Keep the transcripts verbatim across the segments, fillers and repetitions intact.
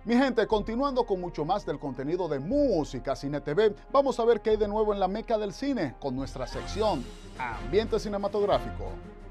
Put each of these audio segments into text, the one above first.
Mi gente, continuando con mucho más del contenido de Música Cine T V, vamos a ver qué hay de nuevo en la meca del cine con nuestra sección Ambiente Cinematográfico.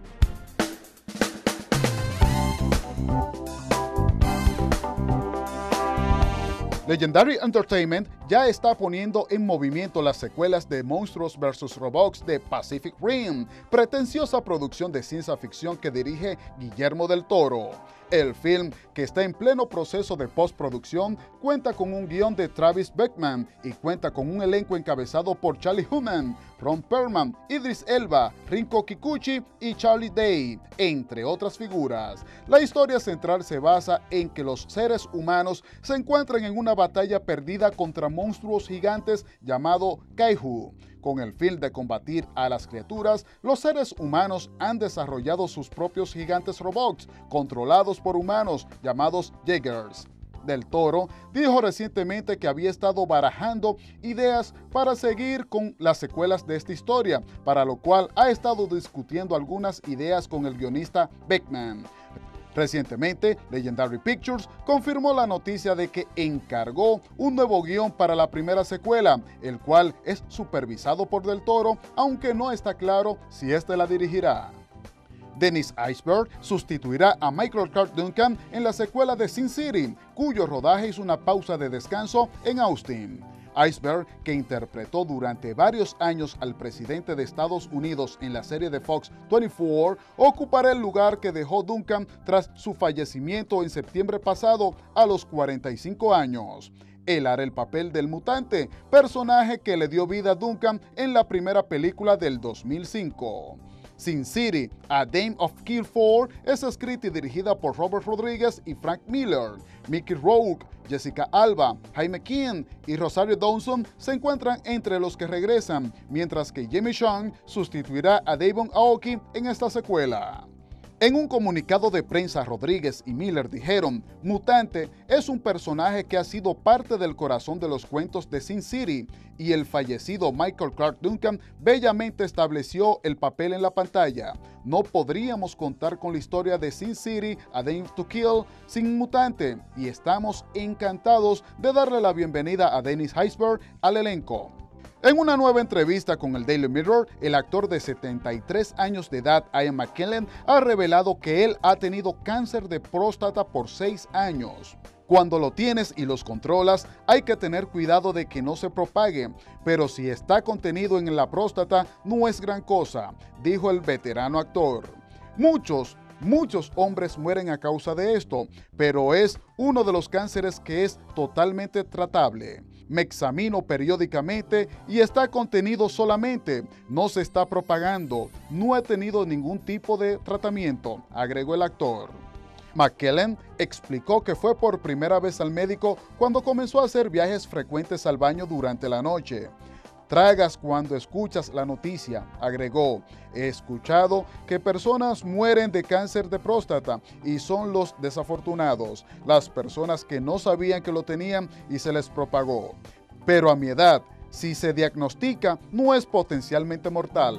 Legendary Entertainment ya está poniendo en movimiento las secuelas de Monstruos versus. Robots de Pacific Rim, pretenciosa producción de ciencia ficción que dirige Guillermo del Toro. El film, que está en pleno proceso de postproducción, cuenta con un guión de Travis Bickman y cuenta con un elenco encabezado por Charlie Hunnam, Ron Perlman, Idris Elba, Rinko Kikuchi y Charlie Day, entre otras figuras. La historia central se basa en que los seres humanos se encuentran en una batalla perdida contra monstruos gigantes llamado Kaiju. Con el fin de combatir a las criaturas, los seres humanos han desarrollado sus propios gigantes robots, controlados por humanos, llamados Jaegers. Del Toro dijo recientemente que había estado barajando ideas para seguir con las secuelas de esta historia, para lo cual ha estado discutiendo algunas ideas con el guionista Beckman. Recientemente, Legendary Pictures confirmó la noticia de que encargó un nuevo guión para la primera secuela, el cual es supervisado por Del Toro, aunque no está claro si este la dirigirá. Dennis Iceberg sustituirá a Michael Clark Duncan en la secuela de Sin City, cuyo rodaje hizo una pausa de descanso en Austin. Iceberg, que interpretó durante varios años al presidente de Estados Unidos en la serie de Fox veinticuatro, ocupará el lugar que dejó Duncan tras su fallecimiento en septiembre pasado a los cuarenta y cinco años. Él hará el papel del mutante, personaje que le dio vida a Duncan en la primera película del dos mil cinco. Sin City, A Dame of Kill cuatro es escrita y dirigida por Robert Rodriguez y Frank Miller. Mickey Rourke, Jessica Alba, Jaime Keen y Rosario Dawson se encuentran entre los que regresan, mientras que Jamie Chung sustituirá a Devon Aoki en esta secuela. En un comunicado de prensa, Rodríguez y Miller dijeron: Mutante es un personaje que ha sido parte del corazón de los cuentos de Sin City, y el fallecido Michael Clark Duncan bellamente estableció el papel en la pantalla. No podríamos contar con la historia de Sin City, A Dame to Kill sin Mutante, y estamos encantados de darle la bienvenida a Dennis Iceberg al elenco. En una nueva entrevista con el Daily Mirror, el actor de setenta y tres años de edad, Ian McKellen, ha revelado que él ha tenido cáncer de próstata por seis años. Cuando lo tienes y los controlas, hay que tener cuidado de que no se propague, pero si está contenido en la próstata, no es gran cosa, dijo el veterano actor. Muchos Muchos hombres mueren a causa de esto, pero es uno de los cánceres que es totalmente tratable. Me examino periódicamente y está contenido solamente, no se está propagando, no he tenido ningún tipo de tratamiento, agregó el actor. McKellen explicó que fue por primera vez al médico cuando comenzó a hacer viajes frecuentes al baño durante la noche. Tragas cuando escuchas la noticia, agregó. He escuchado que personas mueren de cáncer de próstata y son los desafortunados, las personas que no sabían que lo tenían y se les propagó. Pero a mi edad, si se diagnostica, no es potencialmente mortal.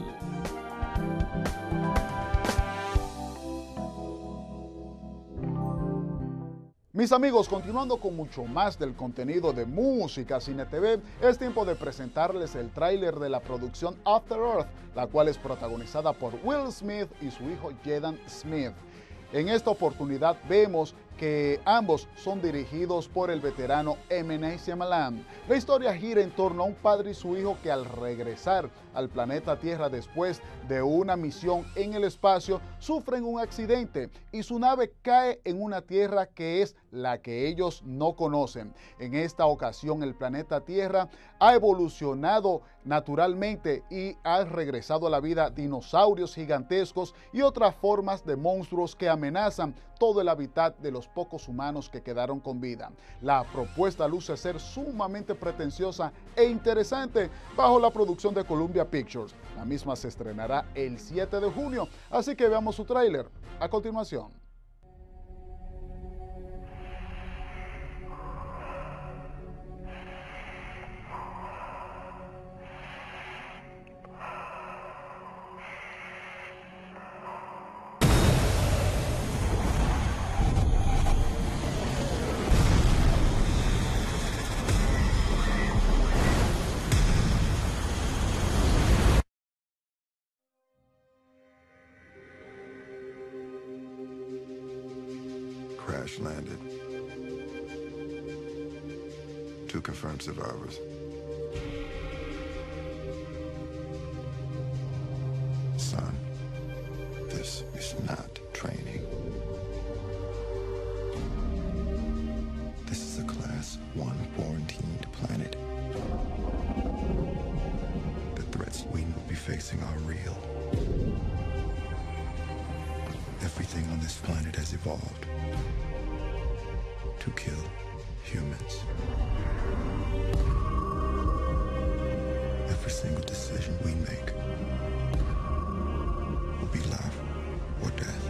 Mis amigos, continuando con mucho más del contenido de Música Cine T V, es tiempo de presentarles el tráiler de la producción After Earth, la cual es protagonizada por Will Smith y su hijo Jaden Smith. En esta oportunidad vemos que ambos son dirigidos por el veterano M. Night Shyamalan. La historia gira en torno a un padre y su hijo que al regresar al planeta Tierra después de una misión en el espacio, sufren un accidente y su nave cae en una tierra que es la que ellos no conocen. En esta ocasión el planeta Tierra ha evolucionado naturalmente y ha regresado a la vida dinosaurios gigantescos y otras formas de monstruos que amenazan todo el hábitat de los pocos humanos que quedaron con vida. La propuesta luce ser sumamente pretenciosa e interesante bajo la producción de Columbia Pictures. La misma se estrenará el siete de junio, así que veamos su tráiler a continuación. Two confirmed survivors. Son, this is not training. This is a Class one quarantined planet. The threats we will be facing are real. Everything on this planet has evolved to kill humans. Every single decision we make will be life or death.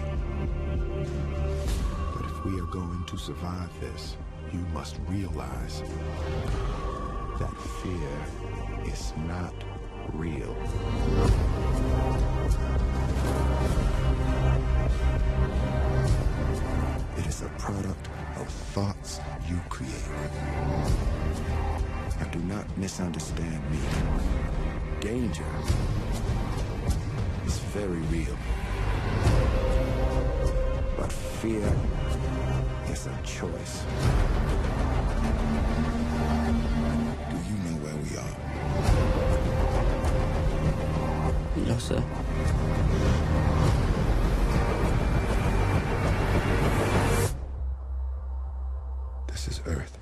But if we are going to survive this, you must realize that fear is not real. It is a product of thoughts you create. And do not misunderstand me. Danger is very real. But fear is a choice. Do you know where we are? No, sir. This is Earth.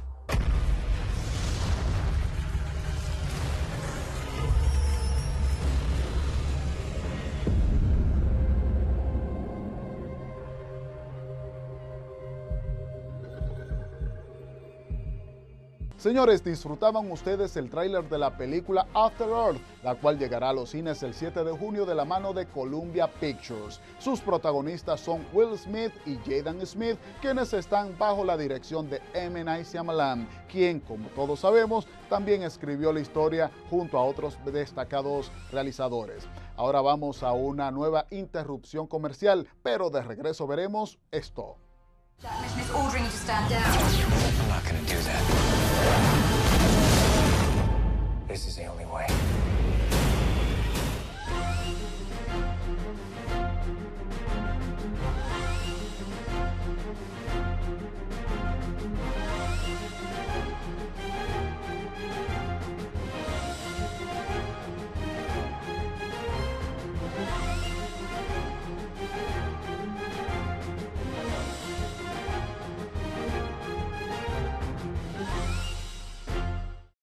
Señores, ¿disfrutaban ustedes el tráiler de la película After Earth, la cual llegará a los cines el siete de junio de la mano de Columbia Pictures? Sus protagonistas son Will Smith y Jaden Smith, quienes están bajo la dirección de M. Night Shyamalan, quien, como todos sabemos, también escribió la historia junto a otros destacados realizadores. Ahora vamos a una nueva interrupción comercial, pero de regreso veremos esto. That mission is ordering you to stand down. I'm not gonna do that. This is the only